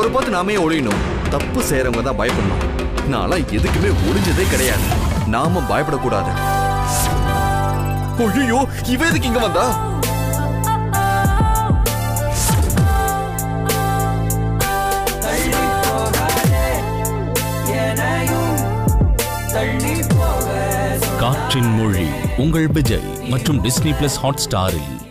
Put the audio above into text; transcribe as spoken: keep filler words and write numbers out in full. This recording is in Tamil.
அவரை பார்த்து நாமே ஒழியணும். தப்பு செய்யறவங்க தான் பயப்படணும். நான்லாம் எதுக்குமே ஒளிஞ்சதே கிடையாது. நாம பயப்படக்கூடாது. ஐயோ, இவ எதுக்கு இங்க வந்தா? காற்றின் மொழி உங்கள் விஜய் மற்றும் டிஸ்னி பிளஸ் ஹாட் ஸ்டாரில்